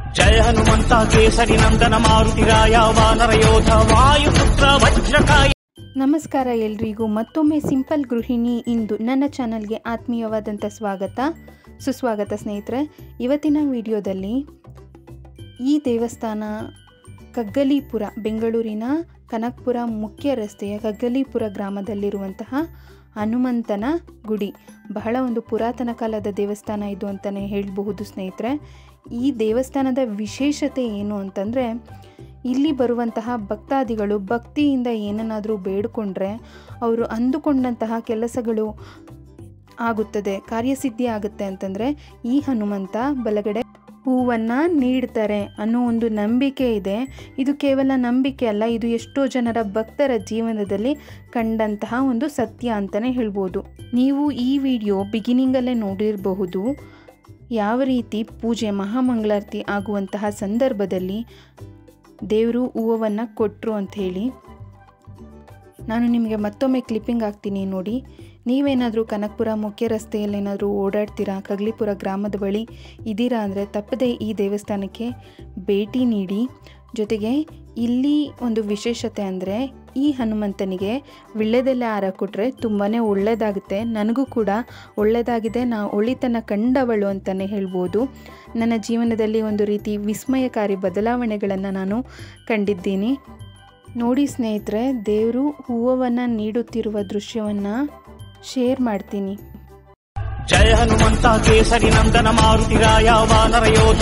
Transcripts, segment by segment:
ಜಯ ಹನುಮಂತ ಕೇಸರಿ ನಂದನ ಮಾರುತಿರಾಯ ವಾನರ ಯೋಧ ವಾಯುಪುತ್ರ ವಜ್ರಕಾಯ. ನಮಸ್ಕಾರ ಎಲ್ರಿಗೂ. ಮತ್ತೊಮ್ಮೆ ಸಿಂಪಲ್ ಗೃಹಿಣಿ ಇಂದು ನನ್ನ ಚಾನಲ್ಗೆ ಆತ್ಮೀಯವಾದಂಥ ಸುಸ್ವಾಗತ ಸ್ನೇಹಿತರೆ. ಇವತ್ತಿನ ವಿಡಿಯೋದಲ್ಲಿ ಈ ದೇವಸ್ಥಾನ ಕಗ್ಗಲೀಪುರ, ಬೆಂಗಳೂರಿನ ಕನಕಪುರ ಮುಖ್ಯ ರಸ್ತೆಯ ಕಗ್ಗಲೀಪುರ ಗ್ರಾಮದಲ್ಲಿರುವಂತಹ ಹನುಮಂತನ ಗುಡಿ. ಬಹಳ ಒಂದು ಪುರಾತನ ಕಾಲದ ದೇವಸ್ಥಾನ ಇದು ಅಂತಲೇ ಹೇಳಬಹುದು ಸ್ನೇಹಿತರೆ. ಈ ದೇವಸ್ಥಾನದ ವಿಶೇಷತೆ ಏನು ಅಂತಂದರೆ, ಇಲ್ಲಿ ಬರುವಂತಹ ಭಕ್ತಾದಿಗಳು ಭಕ್ತಿಯಿಂದ ಏನನ್ನಾದರೂ ಬೇಡಿಕೊಂಡ್ರೆ ಅವರು ಅಂದುಕೊಂಡಂತಹ ಕೆಲಸಗಳು ಆಗುತ್ತದೆ, ಕಾರ್ಯಸಿದ್ಧಿ ಆಗುತ್ತೆ ಅಂತಂದರೆ ಈ ಹನುಮಂತ ಬಲಗಡೆ ಹೂವನ್ನು ನೀಡ್ತಾರೆ ಅನ್ನೋ ಒಂದು ನಂಬಿಕೆ ಇದೆ. ಇದು ಕೇವಲ ನಂಬಿಕೆ ಅಲ್ಲ, ಇದು ಎಷ್ಟೋ ಜನರ ಭಕ್ತರ ಜೀವನದಲ್ಲಿ ಕಂಡಂತಹ ಒಂದು ಸತ್ಯ ಅಂತಲೇ ಹೇಳ್ಬೋದು. ನೀವು ಈ ವಿಡಿಯೋ ಬಿಗಿನಿಂಗಲ್ಲೇ ನೋಡಿರಬಹುದು ಯಾವ ರೀತಿ ಪೂಜೆ ಮಹಾಮಂಗಳಾರತಿ ಆಗುವಂತಹ ಸಂದರ್ಭದಲ್ಲಿ ದೇವರು ಹೂವನ್ನು ಕೊಟ್ಟರು ಅಂಥೇಳಿ. ನಾನು ನಿಮಗೆ ಮತ್ತೊಮ್ಮೆ ಕ್ಲಿಪ್ಪಿಂಗ್ ಹಾಕ್ತೀನಿ ನೋಡಿ. ನೀವೇನಾದರೂ ಕನಕಪುರ ಮುಖ್ಯ ರಸ್ತೆಯಲ್ಲೇನಾದರೂ ಓಡಾಡ್ತೀರಾ, ಕಗ್ಗಲೀಪುರ ಗ್ರಾಮದ ಬಳಿ ಇದ್ದೀರಾ ಅಂದರೆ ತಪ್ಪದೇ ಈ ದೇವಸ್ಥಾನಕ್ಕೆ ಭೇಟಿ ನೀಡಿ. ಜೊತೆಗೆ ಇಲ್ಲಿ ಒಂದು ವಿಶೇಷತೆ ಅಂದರೆ ಈ ಹನುಮಂತನಿಗೆ ವಿಳ್ಯದೆಲೆ ಹಾರ ಕೊಟ್ಟರೆ ತುಂಬಾ ಒಳ್ಳೆಯದಾಗುತ್ತೆ. ನನಗೂ ಕೂಡ ಒಳ್ಳೆಯದಾಗಿದೆ, ಒಳಿತನ ಕಂಡವಳು ಅಂತಲೇ ಹೇಳ್ಬೋದು. ನನ್ನ ಜೀವನದಲ್ಲಿ ಒಂದು ರೀತಿ ವಿಸ್ಮಯಕಾರಿ ಬದಲಾವಣೆಗಳನ್ನು ನಾನು ಕಂಡಿದ್ದೀನಿ. ನೋಡಿ ಸ್ನೇಹಿತರೆ, ದೇವರು ಹೂವನ್ನು ನೀಡುತ್ತಿರುವ ದೃಶ್ಯವನ್ನು ಶೇರ್ ಮಾಡ್ತೀನಿ. ಜಯ ಹನುಮಂತ ಕೇಸರಿ ನಂದನ ಮಾರುತಿರಾಯ ವಾನರ ಯೋಧ.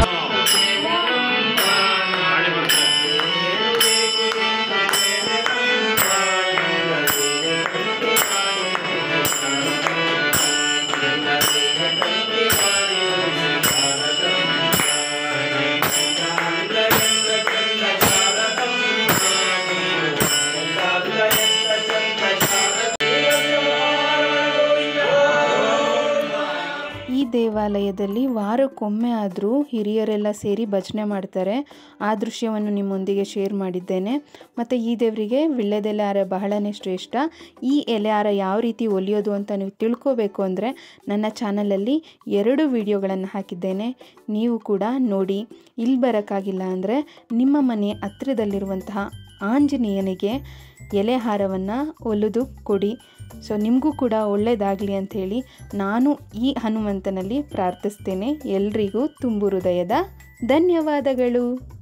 ಈ ದೇವಾಲಯದಲ್ಲಿ ವಾರಕ್ಕೊಮ್ಮೆ ಆದರೂ ಹಿರಿಯರೆಲ್ಲ ಸೇರಿ ಭಜನೆ ಮಾಡ್ತಾರೆ. ಆ ದೃಶ್ಯವನ್ನು ನಿಮ್ಮೊಂದಿಗೆ ಶೇರ್ ಮಾಡಿದ್ದೇನೆ. ಮತ್ತು ಈ ದೇವರಿಗೆ ವಿಳ್ಯದೆಲೆ ಹಾರ ಬಹಳನೇ ಶ್ರೇಷ್ಠ. ಈ ಎಲೆ ಹಾರ ಯಾವ ರೀತಿ ಹೊಲಿಯೋದು ಅಂತ ನೀವು ತಿಳ್ಕೋಬೇಕು ಅಂದರೆ ನನ್ನ ಚಾನಲಲ್ಲಿ 2 ವಿಡಿಯೋಗಳನ್ನು ಹಾಕಿದ್ದೇನೆ, ನೀವು ಕೂಡ ನೋಡಿ. ಇಲ್ಲಿ ಬರೋಕ್ಕಾಗಿಲ್ಲ ಅಂದರೆ ನಿಮ್ಮ ಮನೆ ಹತ್ತಿರದಲ್ಲಿರುವಂತಹ ಆಂಜನೇಯನಿಗೆ ಎಲೆ ಹಾರವನ್ನು ಹೊಲಿದು ಕೊಡಿ. ಸೊ ನಿಮಗೂ ಕೂಡ ಒಳ್ಳೆಯದಾಗಲಿ ಅಂಥೇಳಿ ನಾನು ಈ ಹನುಮಂತನಲ್ಲಿ ಪ್ರಾರ್ಥಿಸ್ತೇನೆ. ಎಲ್ರಿಗೂ ತುಂಬು ಹೃದಯದ ಧನ್ಯವಾದಗಳು.